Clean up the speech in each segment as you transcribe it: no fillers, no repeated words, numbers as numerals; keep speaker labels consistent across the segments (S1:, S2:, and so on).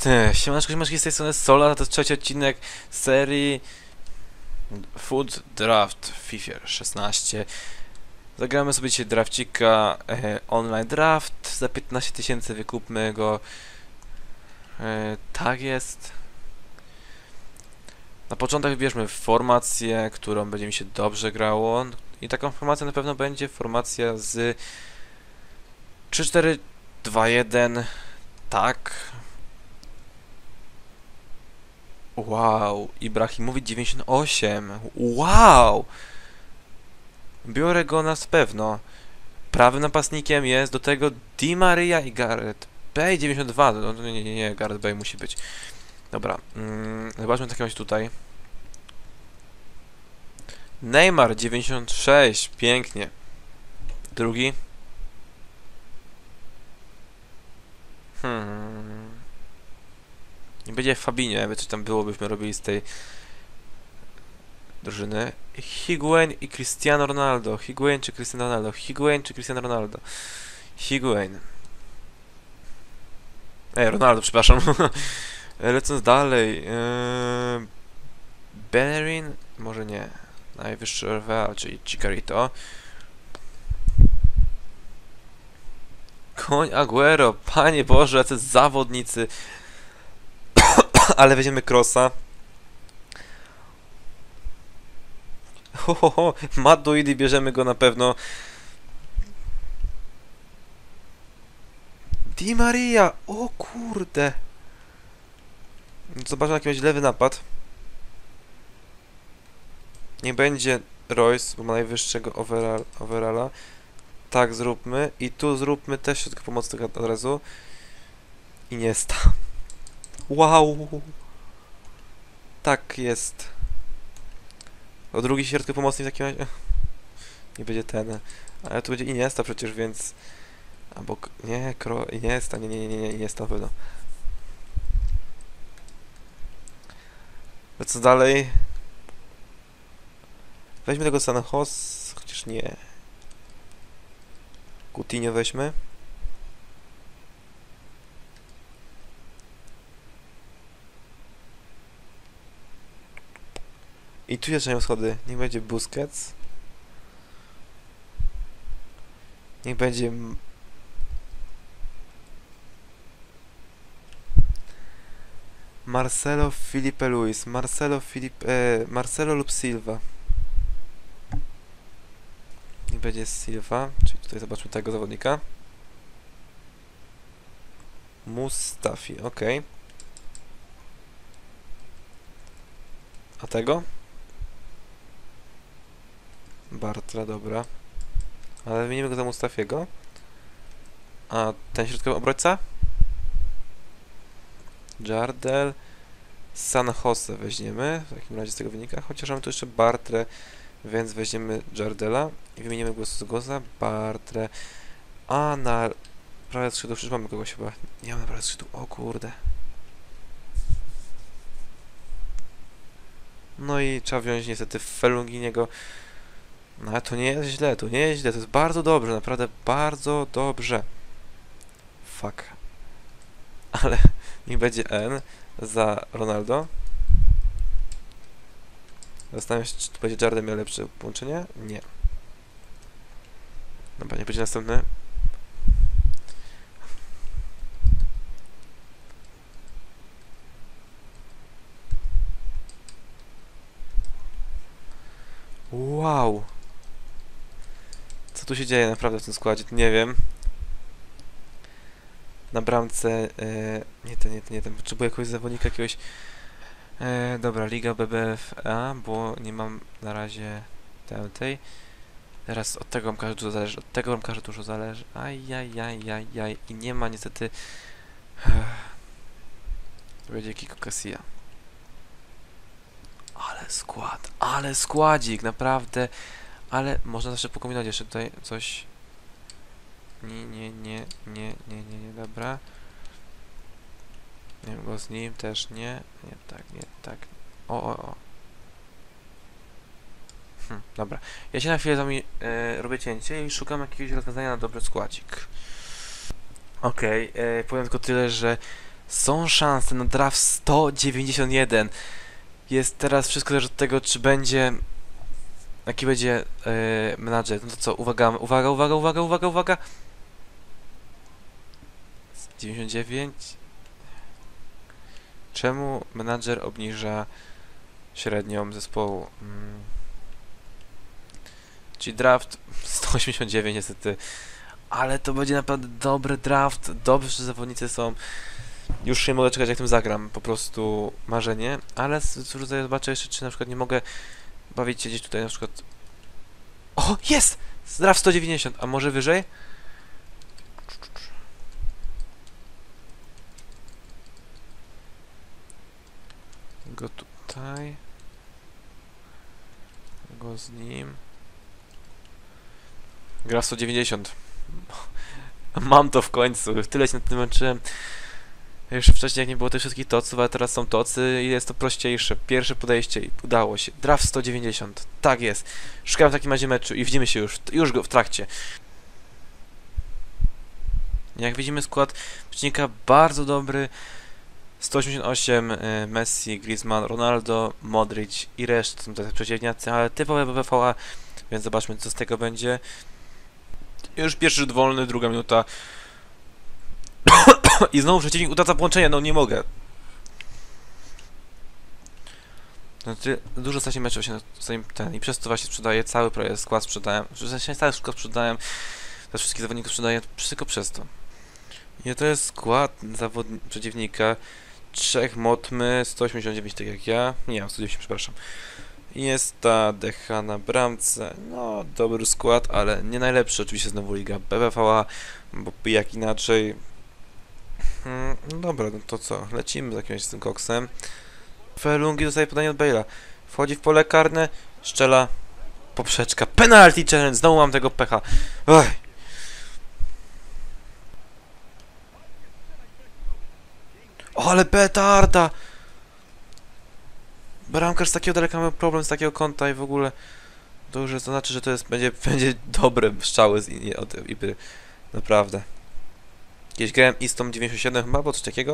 S1: Siemaneczko, z tej strony Sola, to jest trzeci odcinek serii Food Draft w FIFA 16. Zagramy sobie dzisiaj drafcika, online draft, za 15 tysięcy wykupmy go, tak jest. Na początek wybierzmy formację, którą będzie mi się dobrze grało i taką formacją na pewno będzie formacja z 3-4-2-1, tak. Wow, Ibrahimowicz 98. Wow! Biorę go na pewno. Prawym napastnikiem jest do tego Di Maria i Gareth Bale 92. No nie, Gareth Bale musi być. Dobra, zobaczmy takiego tutaj. Neymar 96, pięknie. Drugi. Nie będzie Fabinho, jakby coś tam było, byśmy robili z tej drużyny. Higuain i Cristiano Ronaldo. Higuain czy Cristiano Ronaldo? Higuain czy Cristiano Ronaldo? Higuain. Ronaldo, przepraszam. Lecąc dalej. Bellerin? Może nie. Najwyższy RWA, czyli Chicharito. Koń Aguero. Panie Boże, jacy zawodnicy. Ale weźmiemy Krosa. Matuidi, bierzemy go na pewno. Di Maria! O kurde! Zobaczmy jaki będzie lewy napad. Nie będzie Royce, bo ma najwyższego overalla. Tak zróbmy. I tu zróbmy też środek pomocy od razu. Iniesta. Wow! Tak jest. O drugi środek pomocny w takim razie. Nie będzie ten. Ale tu będzie Iniesta przecież, więc. Albo. Nie, Iniesta, nie, Iniesta na pewno. A co dalej? Weźmy tego Sanjos, chociaż nie. Coutinho weźmy. I tu jeszcze schody. Niech będzie Busquets. Niech będzie... Marcelo Felipe Luis. Marcelo lub Silva. Niech będzie Silva. Czyli tutaj zobaczmy tego zawodnika. Mustafi, ok. A tego? Bartra, dobra. Ale wymienimy go za Mustafiego. A ten środkowy obrońca? Jardel. San Jose weźmiemy. W takim razie z tego wynika. Chociaż mamy tu jeszcze Bartrę, więc weźmiemy Jardela. I wymienimy go za Bartrę. A na prawe skrzydło przecież mamy kogoś chyba. Nie mamy prawe skrzydło. O kurde. No i trzeba wziąć niestety Felunginiego. No ale to nie jest źle, to nie jest źle, to jest bardzo dobrze, naprawdę bardzo dobrze. Fuck. Ale niech będzie N za Ronaldo. Zastanawiam się, czy tu będzie Jardel miał lepsze połączenie? Nie. Dobra, nie będzie następny. Wow. Co tu się dzieje naprawdę w tym składzie? Nie wiem. Na bramce... nie ten. Potrzebuję jakiegoś zawodnika, jakiegoś... dobra, Liga BBFA, bo nie mam na razie tej. Teraz od tego wam każę dużo zależy. Od tego wam każę dużo zależy. Ajajajajaj. I nie ma niestety... To będzie Kiko Casilla. Ale składzik, naprawdę. Ale można zawsze pokombinować jeszcze tutaj coś. Nie, dobra. Nie wiem, go z nim też nie. Nie tak. O. Dobra. Ja się na chwilę z wami robię cięcie i szukam jakiegoś rozwiązania na dobry składzik. Okej, powiem tylko tyle, że Są szanse na draft 191. Jest teraz wszystko zależy od tego, czy będzie... Jaki będzie menadżer. No to co, uwaga, uwaga, uwaga, uwaga, uwaga, uwaga. 99. Czemu menadżer obniża średnią zespołu? Czyli draft 189 niestety. Ale to będzie naprawdę dobry draft. Dobrzy zawodnicy są. Już nie mogę czekać, jak tym zagram. Po prostu marzenie. Ale tutaj zobaczę jeszcze, czy na przykład nie mogę bawić się gdzieś tutaj na przykład... O, jest! Draft 190, a może wyżej? Go tutaj. Go z nim. Gra 190. Mam to w końcu. Tyle się nad tym męczyłem. Jeszcze wcześniej jak nie było tych wszystkich toców, ale teraz są tocy i jest to prościejsze. Pierwsze podejście i udało się. Draft 190. Tak jest. Szukałem w takim razie meczu i widzimy się już go w trakcie. Jak widzimy skład przeciwnika bardzo dobry. 188 Messi, Griezmann, Ronaldo, Modric i reszta są tacy przeciwniacy, ale typowe BVA, więc zobaczmy co z tego będzie. Już pierwszy rzut wolny, druga minuta. I znowu przeciwnik utraca połączenie, no nie mogę. Znaczy, dużo ostatnich meczów się ten i przez to właśnie sprzedaję, cały skład sprzedałem, cały skład sprzedałem, też wszystkich zawodników sprzedaję, tylko przez to. I to jest skład przeciwnika, 3 Motmy, 189 tak jak ja, nie, 190 przepraszam. Jest ta Decha na bramce, no dobry skład, ale nie najlepszy, oczywiście znowu liga BBVA, bo jak inaczej. No dobra, no to co, lecimy z jakimś z tym koksem. Felungi dostaje podanie od Bale'a, wchodzi w pole karne, szczela, poprzeczka, penalty challenge, znowu mam tego pecha. Oj. O, ale petarda! Bramkarz z takiego daleka miał problem z takiego kąta i w ogóle to już znaczy, że to jest, będzie dobre strzały od Ibry. Naprawdę. Kiedyś grałem Istą 97 chyba, bo coś takiego.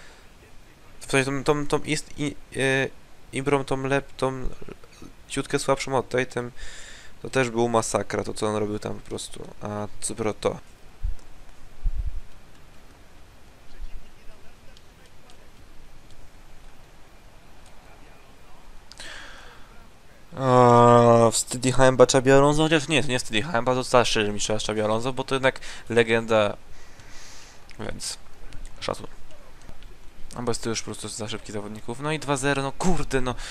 S1: Tą Ibrą, tą ciutkę słabszą od tej, to też był masakra, to co on robił tam po prostu. A co dopiero to. Wstyd Haemba Xabi Alonso, chociaż nie, to nie wstyd Haemba, to starszy mistrz Xabi Alonso, bo to jednak legenda, więc szacun. A bez to już po prostu za szybkich zawodników. No i 2-0, no kurde, no.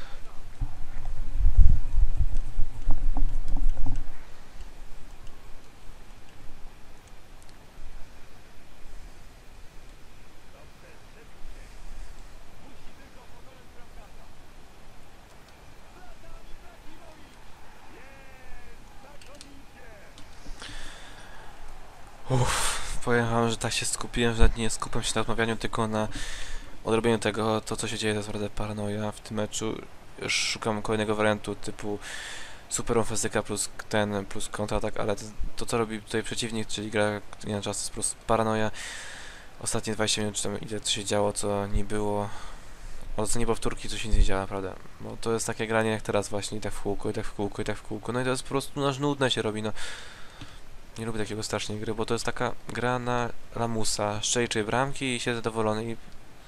S1: Powiem wam, że tak się skupiłem, że nawet nie skupiam się na odmawianiu, tylko na odrobieniu tego, to co się dzieje, to jest naprawdę paranoja w tym meczu. Już szukam kolejnego wariantu typu super fizyka plus kontratak, ale to co robi tutaj przeciwnik, czyli gra nie na czas, to jest po prostu paranoja. Ostatnie 20 minut, czy tam ile to się działo, co nie było. Ocenie powtórki, co się nie działa, naprawdę. Bo to jest takie granie jak teraz właśnie, i tak w kółko, i tak w kółko, i tak w kółko. No i to jest po prostu aż nudne się robi, no. Nie lubię takiego strasznie gry, bo to jest taka gra na lamusa. Szczęście bramki i siedzę zadowolony i...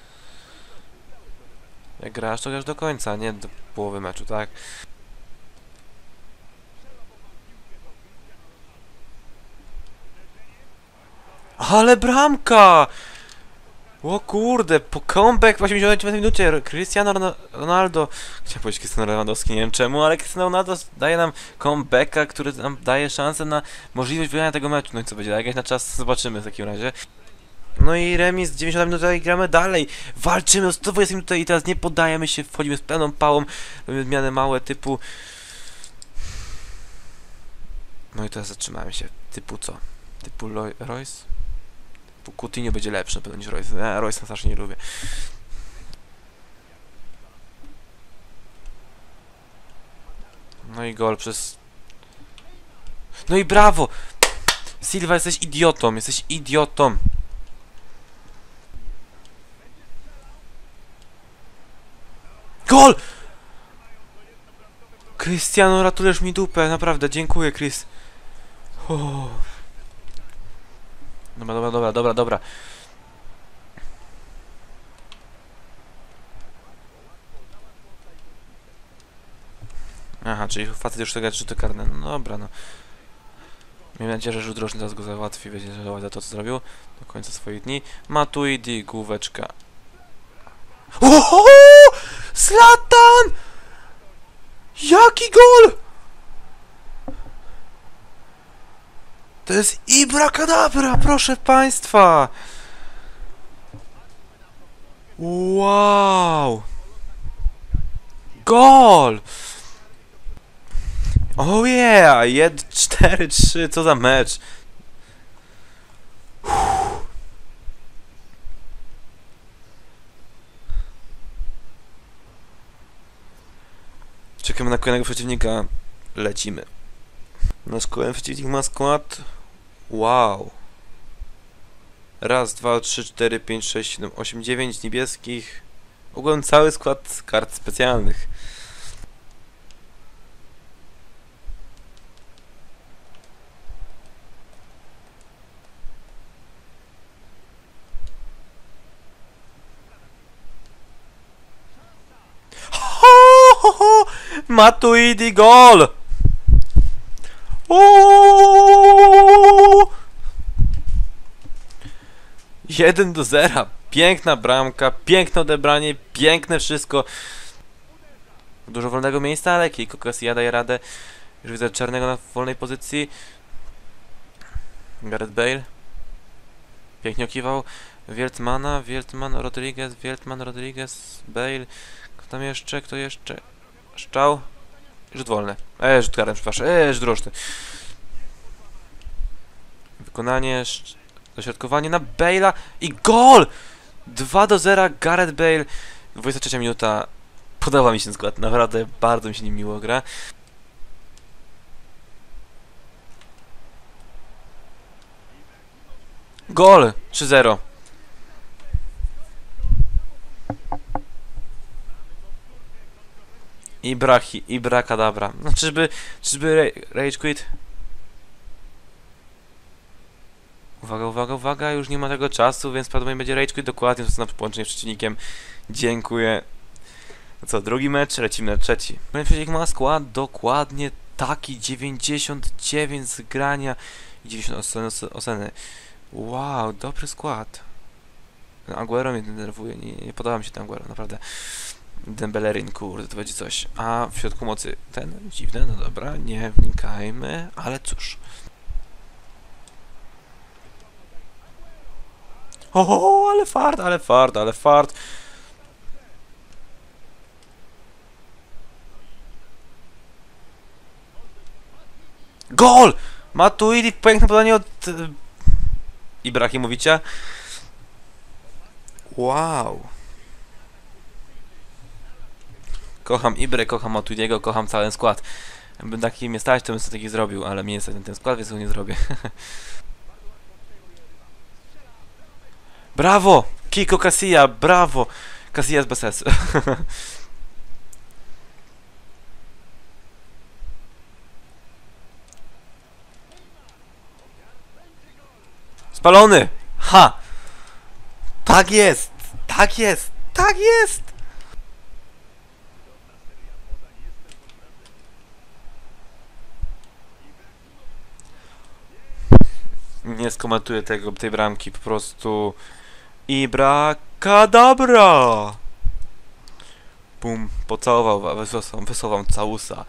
S1: Jak grasz, to grasz do końca, nie do połowy meczu, tak? Ale bramka! O kurde, po comeback w 89 minucie Cristiano Ronaldo, chciałem powiedzieć Cristiano Lewandowski, nie wiem czemu, ale Cristiano Ronaldo daje nam comebacka, który nam daje szansę na możliwość wygrania tego meczu. No i co będzie, jak na czas zobaczymy w takim razie. No i remis 90 minut i gramy dalej, walczymy o 120 minut i teraz nie poddajemy się, wchodzimy z pełną pałą, robimy zmiany małe typu... No i teraz zatrzymałem się, typu co? Typu Royce? Coutinho będzie lepszy na pewno niż Royce. Royce strasznie nie lubię. No i gol przez... No i brawo! Silva, jesteś idiotą, jesteś idiotą! Gol! Cristiano, ratujesz mi dupę, naprawdę, dziękuję, Chris. Uff. Dobra. Aha, czyli facet już tego rzuty karne. No dobra, no. Miejmy nadzieję, że rzut roczny teraz go załatwi, będzie żałować za to, co zrobił do końca swoich dni. Matuidi, główeczka. Oho! Zlatan! Jaki gol! To jest Ibrakadabra, proszę państwa! Wow! Gol! Oh yeah! 4-3, co za mecz! Czekamy na kolejnego przeciwnika. Lecimy. Nasz kolejny przeciwnik ma skład. Wow. Raz, dwa, trzy, cztery, pięć, sześć, siedem, osiem, dziewięć niebieskich. Ogólnie cały skład kart specjalnych. Matuidi gol! 1-0. Piękna bramka, piękne odebranie, piękne wszystko. Dużo wolnego miejsca, ale Kiko Casilla daje radę. Już widzę czarnego na wolnej pozycji. Gareth Bale. Pięknie okiwał. Wieltman, Rodriguez, Bale. Kto jeszcze? Szczał. Rzut wolny. Rzut karny, przepraszam. Rzut roczny. Wykonanie, dośrodkowanie na Bale'a i gol! 2-0, Gareth Bale. 23 minuta. Podoba mi się ten skład, naprawdę bardzo mi się nim miło gra. Gol! 3-0. Ibrakadabra. No czyżby Rage Quit? Uwaga, już nie ma tego czasu, więc prawdopodobnie będzie Rage Quit dokładnie na połączenie z przeciwnikiem. Dziękuję. No co, drugi mecz, lecimy na trzeci. Kolejny przeciwnik ma skład dokładnie taki, 99 z grania i 90 oceny. Wow, dobry skład. Aguero mnie denerwuje, nie podoba mi się ten Aguero, naprawdę. Dembelerin, kurde, to będzie coś. A w środku mocy ten dziwny, no dobra, nie wnikajmy, ale cóż. O, ale fart. Gol! Matuidi, piękne podanie od Ibrahimowicza. Wow. Kocham Ibrę, kocham Matuidiego, kocham cały skład. Jakbym taki mnie stać, to bym sobie taki zrobił, ale mnie jest ten skład, więc go nie zrobię. Brawo! Kiko Casilla, brawo! Casillas bez S. Spalony! Ha! Tak jest! Tak jest! Tak jest! Nie skomentuję tej bramki, po prostu... Ibrakadabra! Bum, pocałował, wysłał całusa.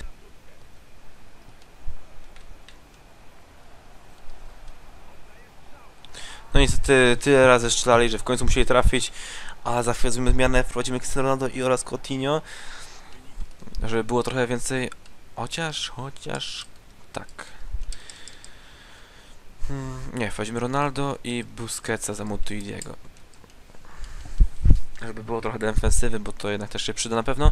S1: No niestety tyle razy strzelali, że w końcu musieli trafić, a za chwilę zrobimy zmianę, wprowadzimy Cristiano Ronaldo i oraz Coutinho, żeby było trochę więcej, chociaż, tak. Nie, wprowadzimy Ronaldo i Busquetsa za Matuidiego. Żeby było trochę defensywy, bo to jednak też się przyda na pewno.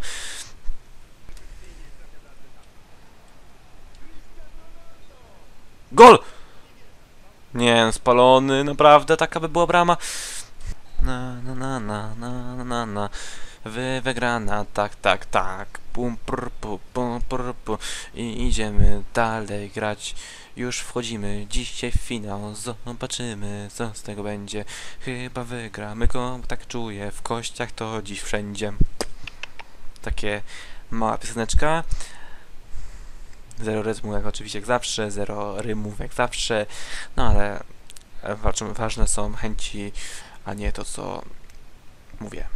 S1: Gol! Nie, spalony, naprawdę, taka by była brama.
S2: Wygrana, tak, tak, tak. Pum, prr, pu, pum, prr, pu. I idziemy dalej grać. Już wchodzimy dzisiaj w finał. Zobaczymy, co z tego będzie. Chyba wygramy go, tak czuję. W kościach to dziś wszędzie. Takie mała pioseneczka. Zero rytmu jak oczywiście jak zawsze, zero rymów jak zawsze. No ale ważne są chęci, a nie to, co mówię.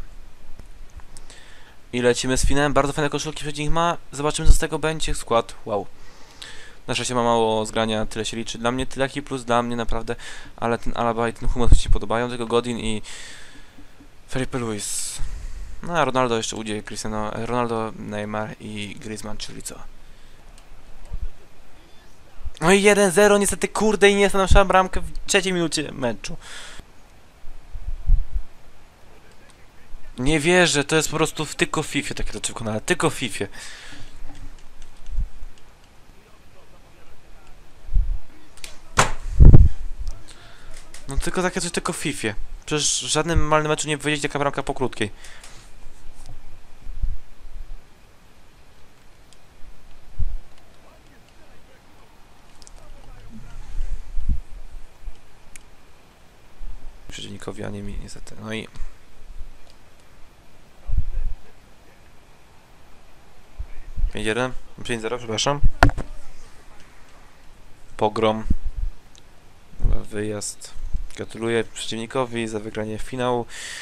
S2: I lecimy z finałem. Bardzo fajne koszulki przed nich ma. Zobaczymy, co z tego będzie. Skład, wow. Na szczęście ma mało zgrania, tyle się liczy. Dla mnie tyle plus dla mnie naprawdę. Ale ten Alaba i ten Hummels mi się podobają. Tylko Godin i Felipe Luis. No a Ronaldo jeszcze udzie Cristiano. Ronaldo, Neymar i Griezmann, czyli co? No i 1-0 niestety, kurde, i nie jest nasza bramkę w trzeciej minucie meczu. Nie wierzę, to jest po prostu tylko w FIFA takie rzeczy wykonane, tylko w FIFA. No tylko takie coś tylko w FIFA. Przecież w żadnym normalnym meczu nie wyjdzie taka bramka po krótkiej. Przeciwnikowi, a nie mi niestety. No i... Jedziemy. 5-0, przepraszam. Pogrom. Dobra, wyjazd. Gratuluję przeciwnikowi za wygranie finału.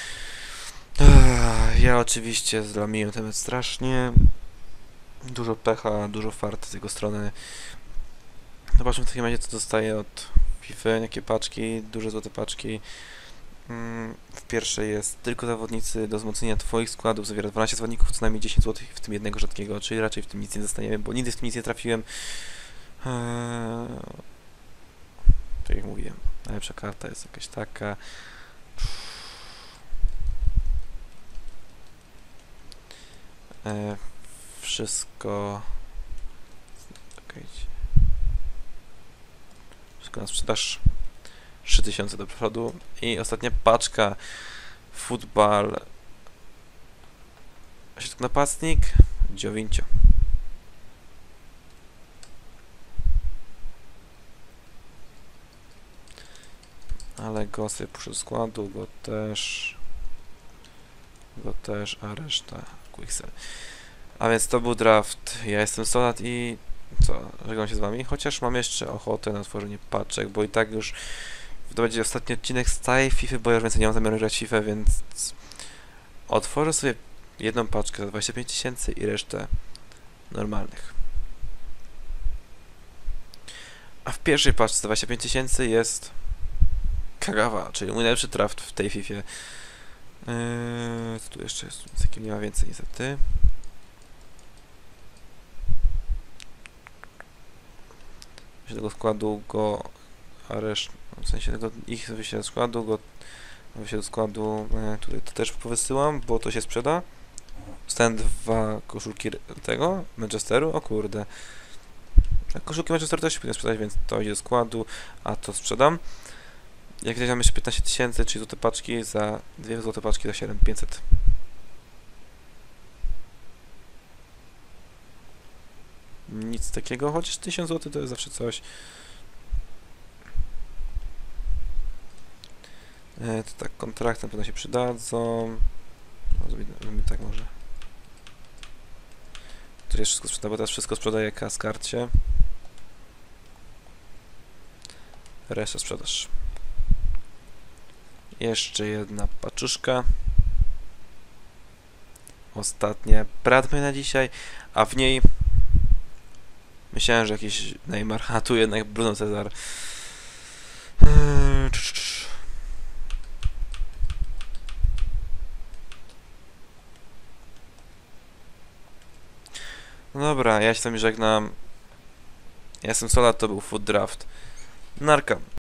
S2: Ja oczywiście zlamiłem ten mecz strasznie. Dużo pecha, dużo farty z jego strony. Zobaczmy w takim razie, co dostaję od FIFA, jakie paczki, duże złote paczki. W pierwszej jest tylko zawodnicy do wzmocnienia Twoich składów, zawiera 12 zawodników, co najmniej 10 zł, w tym jednego rzadkiego, czyli raczej w tym nic nie dostaniemy, bo nigdy w tym nic nie trafiłem. Tak jak mówiłem, najlepsza karta jest jakaś taka. Wszystko... Wszystko na sprzedaż. 3000 do przodu. I ostatnia paczka. Futbal. Napastnik. Dziowięcio. Ale go sobie puszę do składu. Go też. A reszta Quicksell. A więc to był draft. Ja jestem Solat i co? Żegnam się z wami. Chociaż mam jeszcze ochotę na tworzenie paczek, bo i tak już to będzie ostatni odcinek z całej FIFA, bo ja już więcej nie mam zamiaru grać FIFA, więc otworzę sobie jedną paczkę za 25 000 i resztę normalnych. A w pierwszej paczce za 25 000 jest Kagawa, czyli mój najlepszy draft w tej FIFA. Co tu jeszcze jest? Z jakim nie ma więcej niestety. Tego składu go areszt, w sensie tego ich wyjścia do składu, go wyjścia do składu tutaj to też powysyłam, bo to się sprzeda. Dostałem 2 koszulki tego Manchesteru, o kurde. A koszulki Manchesteru też się powinien sprzedać, więc to idzie do składu, a to sprzedam. Jak widać mam jeszcze 15 000, czyli złote paczki za 2 złote paczki za 7500. Nic takiego, chociaż 1000 zł to jest zawsze coś. To tak, kontrakty na pewno się przydadzą. Zrobimy tak może. Tu jest wszystko sprzeda, bo teraz wszystko sprzedaję Kaskarcie. Reszta sprzedaż. Jeszcze jedna paczuszka. Ostatnia pradmy na dzisiaj, a w niej myślałem, że jakiś Neymar, a tu jednak Bruno Cezar. No dobra, ja się z wami żegnam. Ja jestem Solat, to był Food Draft. Narka.